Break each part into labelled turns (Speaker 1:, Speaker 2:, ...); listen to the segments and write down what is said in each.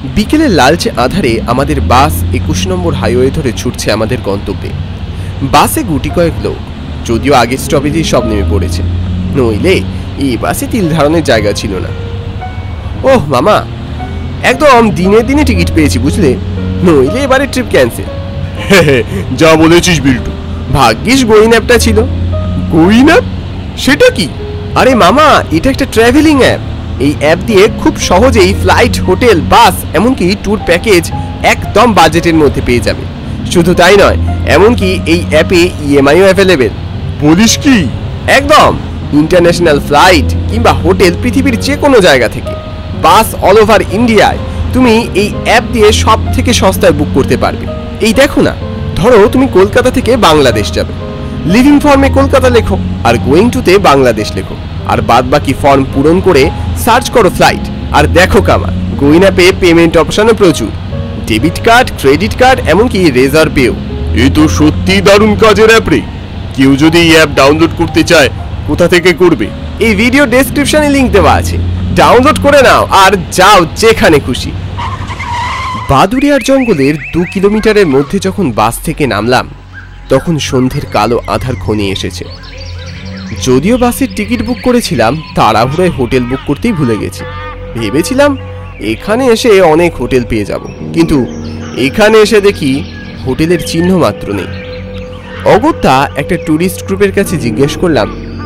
Speaker 1: বিকেলের লালচে আধারে আমাদের বাস 21 নম্বর হাইওয়ে ধরে ছুটছে আমাদের গন্তব্যে। বাসে গুটি কয়েক লোক, যদিও আগের স্টপেজেই সব নেমে পড়েছে, নইলে এই বাসে তিল ধারণের জায়গা ছিল না। ওহ মামা, একদম দিনে দিনে টিকিট পেয়েছি বুঝলে, নইলে এবারে ট্রিপ ক্যান্সেল।
Speaker 2: যা বলেছিস বিল্টু,
Speaker 1: ভাগ্যিস গোইন অ্যাপটা ছিল।
Speaker 2: Goin app? সেটা কি?
Speaker 1: আরে মামা, এটা একটা ট্রাভেলিং অ্যাপ। এই অ্যাপ দিয়ে খুব সহজেই ফ্লাইট, হোটেল, বাস, এমনকি ট্যুর প্যাকেজ একদম বাজেটের মধ্যে পেয়ে যাবে। শুধু তাই নয়, এমনকি এই অ্যাপে ইএমআইও অ্যাভেলেবেল।
Speaker 2: বলিস কি?
Speaker 1: একদম। ইন্টারন্যাশনাল ফ্লাইট কিংবা হোটেল পৃথিবীর যে কোনো জায়গা থেকে, বাস অল ওভার ইন্ডিয়ায় তুমি এই অ্যাপ দিয়ে সব থেকে সস্তায় বুক করতে পারবে। এই দেখো না, ধরো তুমি কলকাতা থেকে বাংলাদেশ যাবে, লিভিং ফর্মে কলকাতা লেখো আর গোয়িং টুতে বাংলাদেশ লেখো, আর বাদ বাকি ফর্ম পূরণ করে সার্চ করো ফ্লাইট, আর দেখো কামাল, গোইন অ্যাপে পেমেন্ট অপশনও প্রচুর। ডেবিট কার্ড, ক্রেডিট কার্ড, এমনকি রেজার্ভ পেও।
Speaker 2: এ তো সত্যি দারুণ কাজের অ্যাপ রে। কেউ যদি এই অ্যাপ ডাউনলোড করতে চায়, কোথা থেকে করবে?
Speaker 1: এই ভিডিও ডেসক্রিপশনে লিংক দেওয়া আছে, ডাউনলোড করে নাও আর যাও যেখানে খুশি। বাদুড়িয়ার জঙ্গলের 2 কিলোমিটারের মধ্যে যখন বাস থেকে নামলাম, তখন সন্ধ্যের কালো আধার ঘনিয়ে এসেছে। যদিও বাসের টিকিট বুক করেছিলাম, তাড়াহুড়োয় হোটেল বুক করতেই ভুলে গেছি। ভেবেছিলাম এখানে এসে অনেক হোটেল পেয়ে যাব, কিন্তু এখানে এসে দেখি হোটেলের চিহ্ন মাত্র নেই। অগত্যা একটা ট্যুরিস্ট গ্রুপের কাছে জিজ্ঞেস করলাম,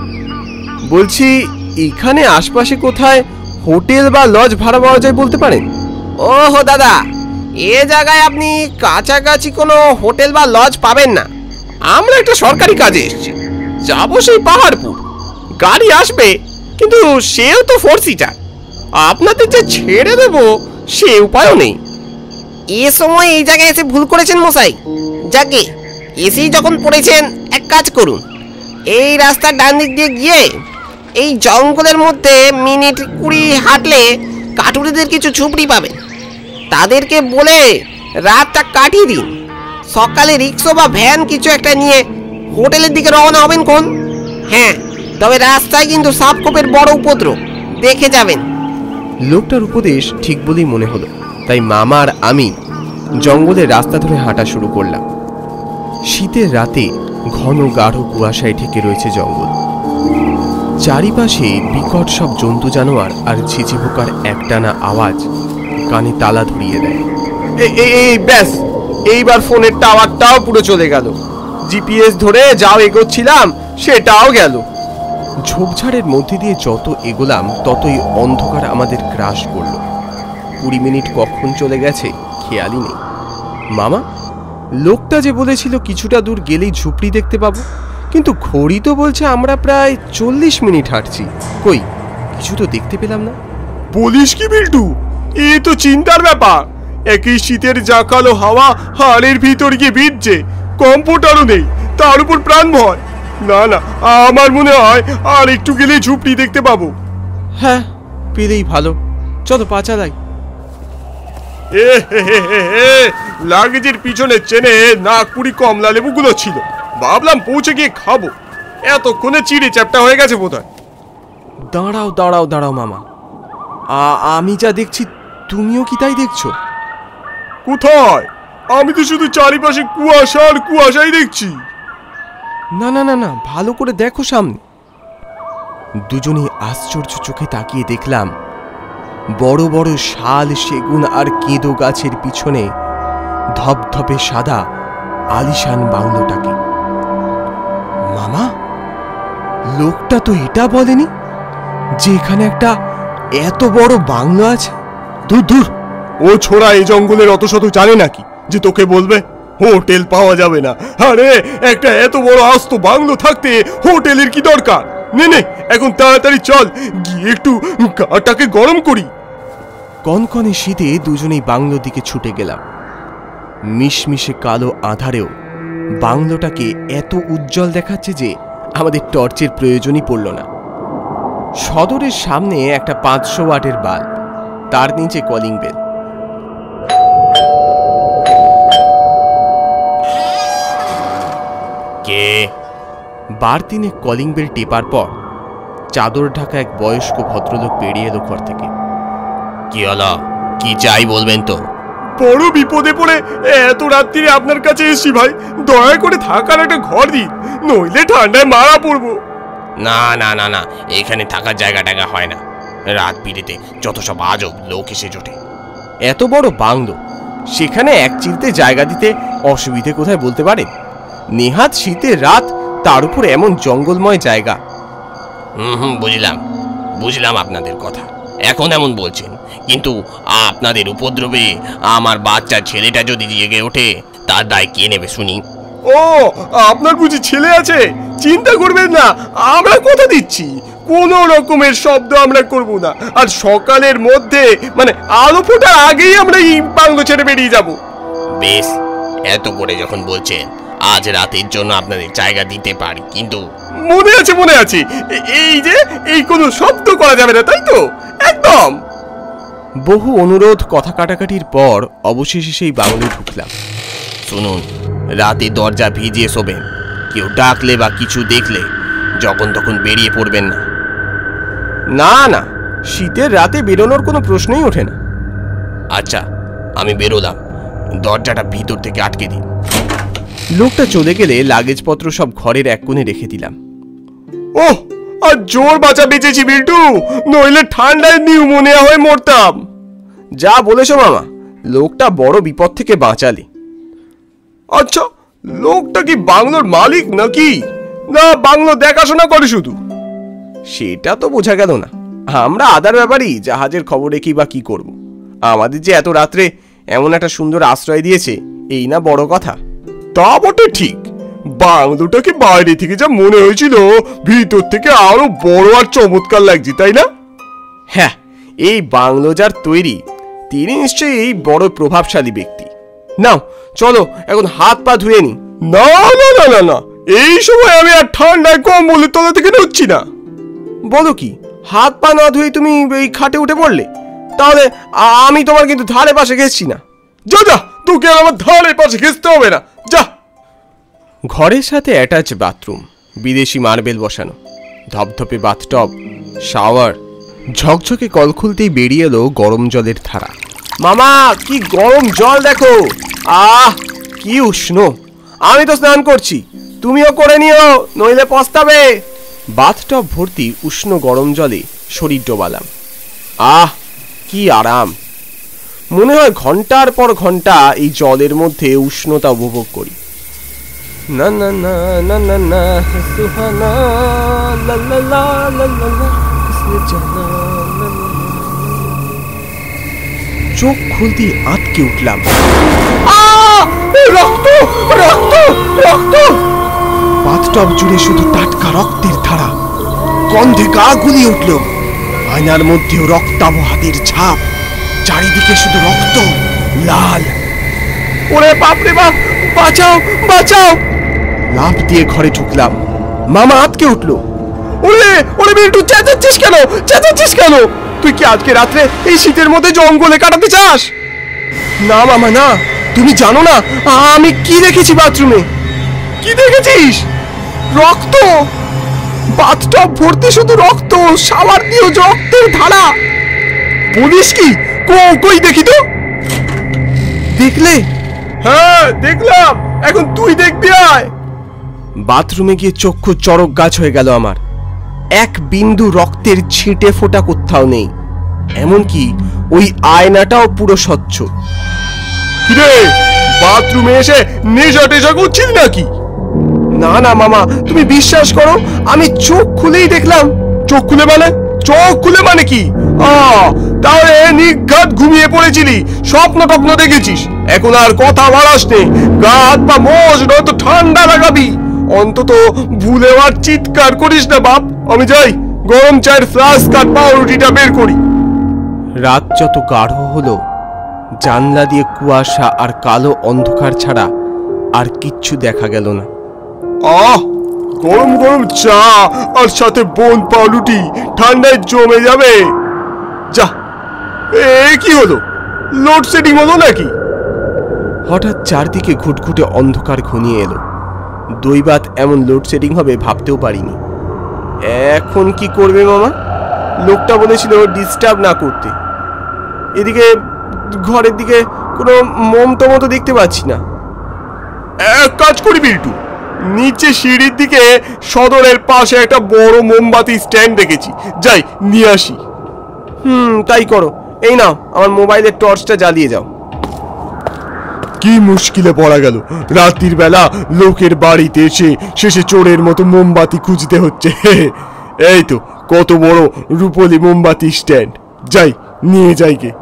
Speaker 1: বলছি এখানে আশপাশে কোথায় হোটেল বা লজ ভাড়া পাওয়া যায় বলতে পারেন? ওহো দাদা, এ জায়গায় আপনি কাছাকাছি কোনো হোটেল বা লজ পাবেন না। আমরা একটা সরকারি কাজে এসেছি, যাবো সেই পাহাড়পুর। গাড়ি আসবে, কিন্তু সেও তো 4 সিটার। আপনাদের যে ছেড়ে দেবো সে উপায়ও নেই।
Speaker 3: এ সময় এই জায়গায় এসে ভুল করেছেন মশাই। যাকে এসেই যখন পড়েছেন, এক কাজ করুন, এই রাস্তার ডান দিক দিয়ে গিয়ে এই জঙ্গলের মধ্যে মিনিট 20 হাঁটলে কাঠুরিদের কিছু ঝুপড়ি পাবেন। তাদেরকে বলে রাতটা কাটিয়ে দিন। সকালে রিক্সা বা ভ্যান কিছু একটা নিয়ে হোটেলের দিকে রওনা হবেন কোন। হ্যাঁ, তবে রাস্তায় কিন্তু সাপখোপের বড় উপদ্রব, দেখে যাবেন।
Speaker 1: লোকটার উপদেশ ঠিক বলেই মনে হলো, তাই মামা আর আমি জঙ্গলের রাস্তা ধরে হাঁটা শুরু করলাম। শীতের রাতে ঘন গাঢ় কুয়াশায় ঢেকে রয়েছে জঙ্গল। চারিপাশে বিকট সব জন্তু জানোয়ার আর ঝিঝি পোকার একটানা আওয়াজ কানে তালা ধরিয়ে দেয়। এই ব্যাস, এইবার ফোনের টাওয়ারটাও পুরো চলে গেল। জিপিএস ধরে যাও এগোচ্ছিলাম, সেটাও গেল। ঝোপঝাড়ের মধ্যে দিয়ে যত এগোলাম, ততই অন্ধকার আমাদের গ্রাস করল। 20 মিনিট কখন চলে গেছে খেয়ালই নেই। মামা, লোকটা যে বলেছিল কিছুটা দূর গেলেই ঝুপড়ি দেখতে পাবো, কিন্তু ঘড়ি তো বলছে আমরা প্রায় 40 মিনিট হাঁটছি, কই কিছু তো দেখতে পেলাম না।
Speaker 2: বলিস কি বিল্টু, এ তো চিন্তার ব্যাপার। একই শীতের জাঁকালো হাওয়া হাড়ের ভিতর গিয়ে বিঁধছে, কম্পোটারও নেই, তার উপর প্রাণ ভয়। না না, আমার মনে হয় আর একটু গেলে ঝুপড়ি দেখতে পাবো।
Speaker 1: হ্যাঁ, পেলেই ভালো, চলো পা চালাই।
Speaker 2: লাগেজের পিছনে চেনে নাগপুরি কমলা লেবুগুলো ছিল, ভাবলাম পৌঁছে গিয়ে খাবো, এতক্ষণে চিড়ে চ্যাপটা হয়ে গেছে বোধহয়।
Speaker 1: দাঁড়াও দাঁড়াও দাঁড়াও মামা, আমি যা দেখছি তুমিও কি তাই দেখছো?
Speaker 2: কোথায়? আমি তো শুধু চারিপাশে কুয়াশা আর কুয়াশাই দেখছি।
Speaker 1: না না না না, ভালো করে দেখো সামনে। দুজনেই আশ্চর্য চোখে তাকিয়ে দেখলাম বড় বড় শাল, সেগুন আর কেঁদো গাছের পিছনে ধপধপে সাদা আলিশান বাংলোটাকে। মামা, লোকটা তো এটা বলেনি যে এখানে একটা এত বড় বাংলো আছে।
Speaker 2: দূর দূর, ও ছোড়া এই জঙ্গলের অত শত জানে নাকি যে তোকে বলবে হোটেল পাওয়া যাবে না? আরে একটা এত বড় আস্ত বাংলো থাকতে হোটেলের কি দরকার? নে নে, এখন তাড়াতাড়ি চল, গিয়ে একটু গাটাকে গরম করি।
Speaker 1: কনকনে শীতে দুজনেই বাংলোর দিকে ছুটে গেলাম। মিশমিশে কালো আধারেও বাংলোটাকে এত উজ্জ্বল দেখাচ্ছে যে আমাদের টর্চের প্রয়োজনই পড়ল না। সদরের সামনে একটা 500 ওয়াটের বাল্ব, তার নিচে কলিং বেল। কে? বার 3 কলিং বেল টেপার পর চাদর ঢাকা এক বয়স্ক ভদ্রলোক বেরিয়ে এলো ঘর থেকে। কি হলো, কি চাই বলবেন তো?
Speaker 2: বড় বিপদে পড়ে এত রাত্রিরে আপনার কাছে এসছি ভাই, দয়া করে থাকার একটা ঘর দিন, নইলে ঠান্ডায় মারা পড়বো।
Speaker 1: না না না না, এখানে থাকার জায়গা টাকা হয় না। রাত বিরেতে যত সব আজব লোক এসে জোটে। এত বড় বাংলো, সেখানে এক চিলতে জায়গা দিতে অসুবিধে কোথায় বলতে পারেন? নেহাত শীতের রাত, তার উপর এমন জঙ্গলময় জায়গা। বুঝলাম বুঝলাম আপনাদের কথা, এখন এমন বলছেন, কিন্তু আপনাদের উপদ্রবে আমার বাচ্চা ছেলেটা যদি জেগে ওঠে, তার দায় কে নেবে শুনি?
Speaker 2: ও, আপনার বুঝি ছেলে আছে? চিন্তা করবেন না, আমরা কথা দিচ্ছি কোনো রকমের শব্দ আমরা করব না, আর সকালের মধ্যে মানে আলো ফোটার আগেই আমরা এই বাংলো ছেড়ে বেরিয়ে যাব।
Speaker 1: বেশ, এত করে যখন বলছেন, আজ রাতের জন্য আপনাদের জায়গা দিতে পারি, কিন্তু
Speaker 2: মনে আছে মনে আছে, এই যে এই কোনো শব্দ করা যাবে না, তাই তো? একদম।
Speaker 1: বহু অনুরোধ কথা কাটাকাটির পর অবশেষে সেই বাংলো ঢুকলাম। শুনুন, রাতে দরজা ভিজিয়ে শোবেন। কেউ ডাকলে বা কিছু দেখলে যখন তখন বেরিয়ে পড়বেন না। না না, শীতের রাতে বেরোনোর কোনো প্রশ্নই ওঠে না। আচ্ছা, আমি বেরোলাম, দরজাটা ভিতর থেকে আটকে দিন। লোকটা চলে গেলে লাগেজপত্র সব ঘরের এক কোণে রেখে দিলাম।
Speaker 2: ওহ, আর জোর বাঁচা বেঁচেছি বিল্টু, নইলে ঠান্ডায় নিউমোনিয়া হয়ে মরতাম।
Speaker 1: যা বলেছো মামা, লোকটা বড় বিপদ থেকে বাঁচালে।
Speaker 2: আচ্ছা, লোকটা কি বাংলোর মালিক নাকি, না বাংলো দেখাশোনা করে শুধু?
Speaker 1: সেটা তো বোঝা গেল না। আমরা আদার ব্যাপারই জাহাজের খবর রেখি বা কি করব। আমাদের যে এত রাত্রে এমন একটা সুন্দর আশ্রয় দিয়েছে, এই না বড় কথা।
Speaker 2: তা বটে ঠিক, বাংলোটাকে বাইরে থেকে যা মনে হয়েছিল, ভিতর থেকে আরো বড় আর চমৎকার লাগছে, তাই না?
Speaker 1: হ্যাঁ, এই বাংলো যার তৈরি, তিনি নিশ্চয়ই এই বড় প্রভাবশালী ব্যক্তি। নাও চলো, এখন হাত পা ধুয়ে নি।
Speaker 2: না না না না না, এই সময় আমি আর ঠান্ডায় কম্বলের তলা থেকে নড়ছি না।
Speaker 1: বলো কি, হাত পা না ধুয়ে তুমি এই খাটে উঠে পড়লে? তাহলে আমি তোমার কিন্তু ধারে পাশে ঘেসছি না।
Speaker 2: যা যা, তোকে আর আমার ধারে পাশে ঘেসতে হবে না, যা।
Speaker 1: ঘরের সাথে অ্যাটাচ বাথরুম, বিদেশি মার্বেল বসানো, ধপধপে বাথটব, শাওয়ার, ঝকঝকে কল খুলতেই বেরিয়ে এলো গরম জলের ধারা। মামা, কি গরম জল দেখো! আহ, কি উষ্ণ! আমি তো স্নান করছি, তুমিও করে নিও, নইলে পস্তাবে। বাথটব ভর্তি উষ্ণ গরম জলে শরীর ডোবালাম। আহ, কি আরাম! মনে হয় ঘন্টার পর ঘন্টা এই জলের মধ্যে উষ্ণতা উপভোগ করি। না না না না না না, সুহানা, লা লা লা লা লা লা, ইসনে জানা, লা লা। চোখ খুলতেই আটকে উঠলাম।
Speaker 2: রক্ত রক্ত রক্ত!
Speaker 1: বাথটব জুড়ে শুধু টাটকা রক্তের ধারা, গন্ধে গা গুলিয়ে উঠল। আয়নার মধ্যেও রক্তাভ হাতের ছাপ, চারিদিকে শুধু রক্ত, লাল।
Speaker 2: ওরে বাপ রে বাপ, বাঁচাও বাঁচাও!
Speaker 1: লাফ দিয়ে ঘরে ঢুকলাম। মামা আটকে উঠলো।
Speaker 2: ওরে ওরে বিল্টু, চেঁচাচ্ছিস কেন? চেঁচাচ্ছিস কেন? তুই কি আজকে রাত্রে এই শীতের মধ্যে জঙ্গলে কাটাতে চাস?
Speaker 1: না মামা না, তুমি জানো না আমি কি দেখেছি বাথরুমে।
Speaker 2: কি দেখেছিস?
Speaker 1: রক্ত! বাথটব ভর্তি শুধু রক্ত, শাওয়ার দিয়েও রক্তের ধারা।
Speaker 2: বলিস কি? কই দেখি তো।
Speaker 1: দেখলে?
Speaker 2: হ্যাঁ দেখলাম, এখন তুই দেখবি আয়।
Speaker 1: বাথরুমে গিয়ে চক্ষু চড়ক গাছ হয়ে গেল আমার। এক বিন্দু রক্তের ছিটে ফোঁটা কোথাও নেই, এমনকি ওই আয়নাটাও পুরো স্বচ্ছ।
Speaker 2: কিরে, বাথরুমে এসে নেশা টেশা করছিস নাকি?
Speaker 1: না না মামা, তুমি বিশ্বাস করো, আমি চোখ খুলেই দেখলাম।
Speaker 2: চোখ খুলে মানে? চোখ খুলে মানে কি? তাহলে নিঘাত ঘুমিয়ে পড়েছিলি, স্বপ্ন টপ্ন দেখেছিস। এখন আর কথা বাড়াস নে, গা হাত পা মোজ, নয়তো ঠান্ডা লাগাবি। অন্তত ভুলে আর চিৎকার করিস না বাপ। আমি যাই, গরম চায়ের ফ্লাস্ক আর পাউরুটিটা বের করি।
Speaker 1: রাত যত গাঢ় হলো, জানলা দিয়ে কুয়াশা আর কালো অন্ধকার ছাড়া আর কিচ্ছু দেখা গেল না।
Speaker 2: গরম গরম চা আর সাথে বোন পাউরুটি ঠান্ডায় জমে যাবে। যা, কি হলো? লোডশেডিং হলো নাকি?
Speaker 1: হঠাৎ চারদিকে ঘুটঘুটে অন্ধকার ঘনিয়ে এলো। দৈবাত এমন লোডশেডিং হবে ভাবতেও পারিনি। এখন কি করবে মামা? লোকটা বলেছিল ডিস্টার্ব না করতে। এদিকে ঘরের দিকে কোনো মোমটো তো দেখতে পাচ্ছি না।
Speaker 2: এক কাজ করি বিল্টু, নিচে সিঁড়ির দিকে সদরের পাশে একটা বড় মোমবাতি স্ট্যান্ড দেখেছি, যাই নিয়ে আসি।
Speaker 1: তাই করো। এই নাও, আমার মোবাইলের টর্চটা জ্বালিয়ে যাও।
Speaker 2: কি মুশকিলে পড়া গেল, রাত্রির বেলা লোকের বাড়িতে এসে শেষে চোরের মতো মোমবাতি খুঁজতে হচ্ছে। এই তো কত বড় রূপলি মোমবাতি স্ট্যান্ড, যাই নিয়ে যাই গে।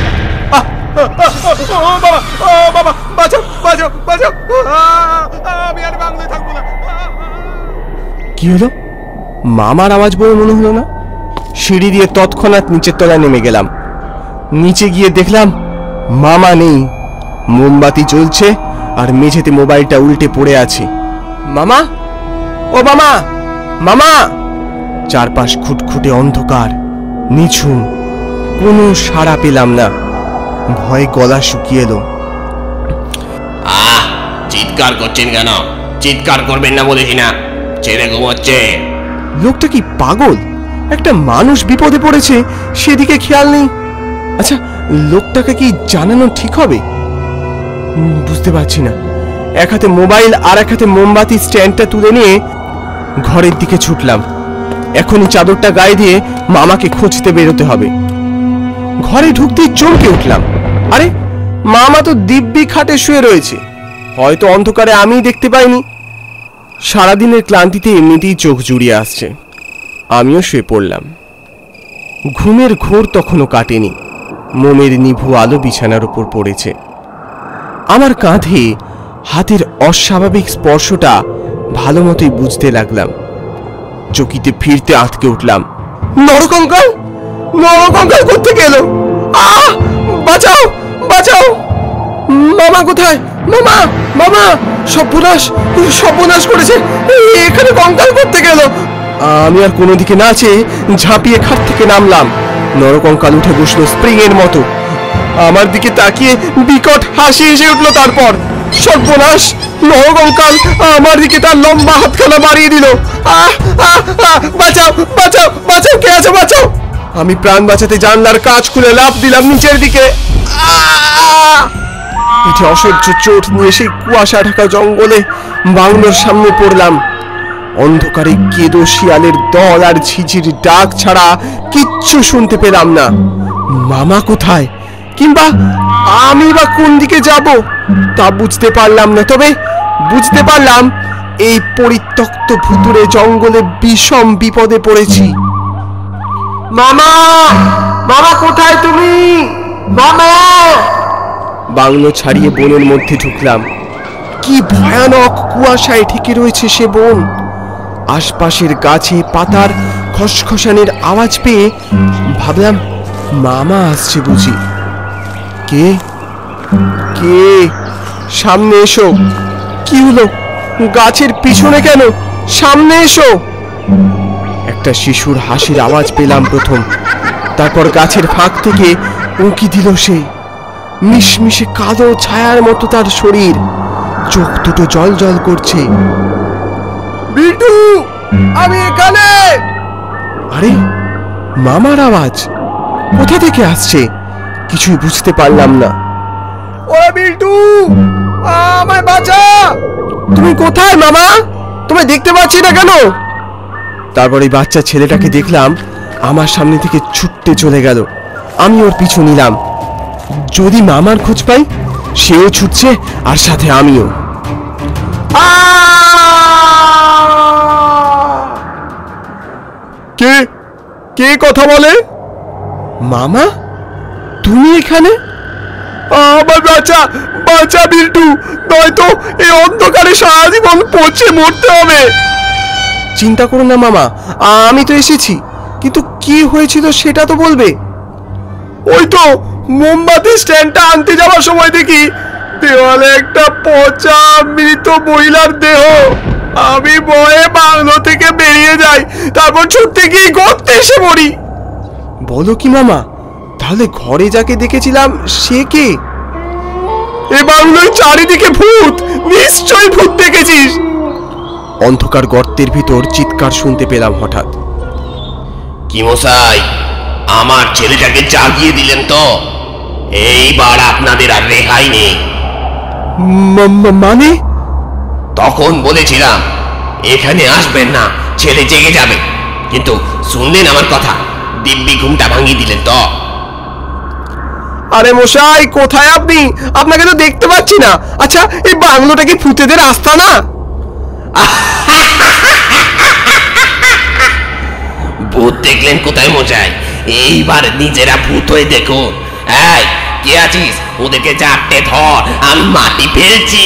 Speaker 2: বাবা বাঁচাও বাঁচাও বাঁচাও, আমি আর বাংলায় থাকবো না।
Speaker 1: কি হলো? মামার আওয়াজ বলে মনে হলো না? সিঁড়ি দিয়ে তৎক্ষণাৎ নিচের তলায় নেমে গেলাম। নিচে গিয়ে দেখলাম মামা নেই, মোমবাতি জ্বলছে আর মেঝেতে মোবাইলটা উল্টে পড়ে আছে। মামা, ও মামা, মামা! চারপাশ খুটখুটে অন্ধকার, নিঝুম, কোনো সাড়া পেলাম না। ভয়ে গলা শুকিয়ে এলো।
Speaker 4: চিৎকার করছেন কেন? চিৎকার করবেন না বলেছি না, ছেলে ঘুমোচ্ছে।
Speaker 1: লোকটা কি পাগল? একটা মানুষ বিপদে পড়েছে, সেদিকে খেয়াল নেই। আচ্ছা, লোকটাকে কি জানানো ঠিক হবে? বুঝতে পারছি না। এক হাতে মোবাইল আর এক হাতে মোমবাতি স্ট্যান্ডটা তুলে নিয়ে ঘরের দিকে ছুটলাম। এখনই চাদরটা গায়ে দিয়ে মামাকে খুঁজতে বেরোতে হবে। ঘরে ঢুকতেই চমকে উঠলাম। আরে, মামা তো দিব্যি খাটে শুয়ে রয়েছে, হয়তো অন্ধকারে আমি দেখতে পাইনি। সারাদিনের ক্লান্তিতে এমনিতেই চোখ জুড়িয়ে আসছে। আমিও শুয়ে পড়লাম। ঘুমের ঘোর তখনও কাটেনি। মোমের নিভু আলো বিছানার উপর পড়েছে। আমার কাঁধে হাতের অস্বাভাবিক স্পর্শটা ভালো মতোই বুঝতে লাগলাম। চকিতে ফিরতে আটকে উঠলাম। নরকঙ্কাল! নরকঙ্কাল কোত্থেকে এলো? বাঁচাও বাঁচাও! মামা কোথায়? মামা, মামা! সর্বনাশ, সর্বনাশ করেছে! এখানে কঙ্কাল কোত্থেকে এলো? আমি আর কোনো দিকে না চেয়ে ঝাঁপিয়ে খাট থেকে নামলাম। নরকঙ্কাল উঠে বসলো স্প্রিং এর মতো। আমার দিকে তাকিয়ে বিকট হাসি এসে উঠলো। তারপর সর্বনাশ, নরকঙ্কাল আমার দিকে তার লম্বা হাতখানা বাড়িয়ে দিল। বাঁচাও বাঁচাও বাঁচাও, কে আছে? বাঁচাও! আমি প্রাণ বাঁচাতে জানলার কাঁচ খুলে লাফ দিলাম নিচের দিকে। পিঠে অসহ্য চোট নিয়ে সেই কুয়াশা ঢাকা জঙ্গলে বাংলোর সামনে পড়লাম। অন্ধকারে কেদো শিয়ালের দল আর ঝিঝির ডাক ছাড়া কিচ্ছু শুনতে পেলাম না। মামা কোথায়, কিংবা আমি বা কোন দিকে যাব তা বুঝতে পারলাম না। তবে বুঝতে পারলাম এই পরিত্যক্ত ভুতুড়ে জঙ্গলে বিষম বিপদে পড়েছি। মামা, মামা কোথায় তুমি? মামা! বাংলো ছাড়িয়ে বনের মধ্যে ঢুকলাম। কি ভয়ানক কুয়াশায় ঠেকে রয়েছে সে বন। আশপাশের গাছে পাতার খসখসানির আওয়াজ পেয়ে ভাবলাম মামা আসছে বুঝি। কে কে? সামনে এসো। কি হলো? গাছের পিছনে কেন? সামনে এসো। একটা শিশুর হাসির আওয়াজ পেলাম প্রথম, তারপর গাছের ফাঁক থেকে উঁকি দিল সে। মিশমিশে কালো ছায়ার মতো তার শরীর, চোখ দুটো জল জল করছে। বিটু, আমি এখানে! আরে, মামার আওয়াজ কোথা থেকে আসছে কিছুই বুঝতে পারলাম না। ওরে বিটু, আমায় বাঁচা! তুমি কোথায় মামা? তোমায় দেখতে পাচ্ছি না কেন? তারপর এই বাচ্চা ছেলেটাকে দেখলাম আমার সামনে থেকে ছুটতে চলে গেল। আমি ওর পিছু নিলাম। যদি মামার খোঁজ পাই, সেও ছুটছে আর সাথে আমিও।
Speaker 2: কে কে কথা বলে?
Speaker 1: মামা, তুমি এখানে?
Speaker 2: আমার বাঁচা, বাঁচা বিল্টু, নয়তো এই অন্ধকারে সারা জীবন পচে মরতে হবে।
Speaker 1: চিন্তা করো না মামা, আমি তো এসেছি। কিন্তু কি হয়েছিল সেটা তো বলবে।
Speaker 2: ওই তো মোমবাতি স্ট্যান্ডটা আনতে যাওয়ার সময় দেখি দেওয়ালে একটা পচা মৃত মহিলার দেহ। আমি ভয়ে বাংলো থেকে বেরিয়ে যাই, তারপর ছুটতে গিয়ে গর্তে এসে মরি।
Speaker 1: বলো কি মামা? তাহলে ঘরে যাকে দেখেছিলাম সে কে?
Speaker 2: এ বাংলোয় চারিদিকে ভূত, নিশ্চয়ই ভূত দেখেছিস।
Speaker 1: অন্ধকার গর্তের ভিতর চিৎকার শুনতে পেলাম হঠাৎ।
Speaker 4: কি মশাই, আমার ছেলেটাকে জাগিয়ে দিলেন তো? এইবার আপনাদের আর রেহাই নেই।
Speaker 1: মানে?
Speaker 4: তখন বলেছিলাম এখানে আসবেন না, ছেলে জেগে যাবে, কিন্তু শুনলেন আমার কথা? দিব্যি ঘুমটা ভাঙিয়ে দিলেন তো।
Speaker 1: আরে মশাই, কোথায় আপনি? আপনাকে তো দেখতে পাচ্ছি না। আচ্ছা, এই বাংলোটা কি ভূতেদের রাস্তা না?
Speaker 4: ভূত দেখলেন কোথায় মশাই? এইবার নিজেরা ভূত হয়ে দেখুন। এই, কে আছিস? ওদেরকে চারটে ধর, আমি মাটি ফেলছি।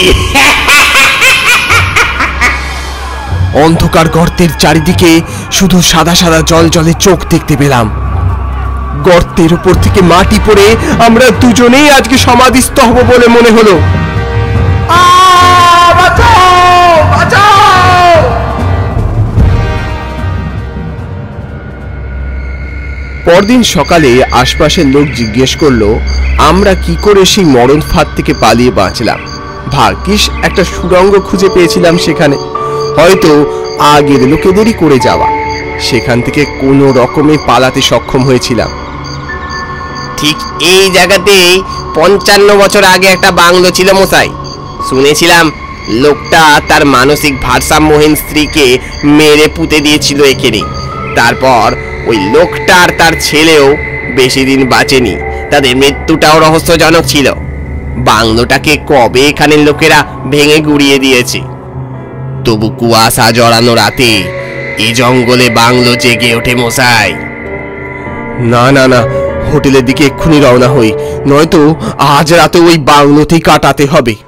Speaker 1: অন্ধকার গর্তের চারিদিকে শুধু সাদা সাদা জল জলে চোখ দেখতে পেলাম। গর্তের উপর থেকে মাটি পড়ে আমরা দুজনেই আজকে সমাধিস্থ হব বলে মনে হলো। পরদিন সকালে আশপাশের লোক জিজ্ঞেস করলো আমরা কি করে সেই মরণ ফাঁদ থেকে পালিয়ে বাঁচলাম। ভাগ্যিস একটা সুড়ঙ্গ খুঁজে পেয়েছিলাম সেখানে, হয়তো আগের লোকেদেরই করে যাওয়া। সেখান থেকে কোনো রকমে পালাতে সক্ষম হয়েছিলাম।
Speaker 3: ঠিক এই জায়গাতেই 55 বছর আগে একটা বাংলো ছিল মশাই। শুনেছিলাম লোকটা তার মানসিক ভারসাম্যহীন স্ত্রীকে মেরে পুঁতে দিয়েছিল এখানে। তারপর ওই লোকটা আর তার ছেলেও বেশি দিন বাঁচেনি, তাদের মৃত্যুটাও রহস্যজনক ছিল। বাংলোটাকে কবে এখানের লোকেরা ভেঙে গুড়িয়ে দিয়েছে। তবু কুয়াশা জড়ানো রাতে এই জঙ্গলে বাংলো জেগে ওঠে মশাই।
Speaker 1: না না না, হোটেলের দিকে এক্ষুনি রওনা হই, নয়তো আজ রাতে ওই বাংলোতেই কাটাতে হবে।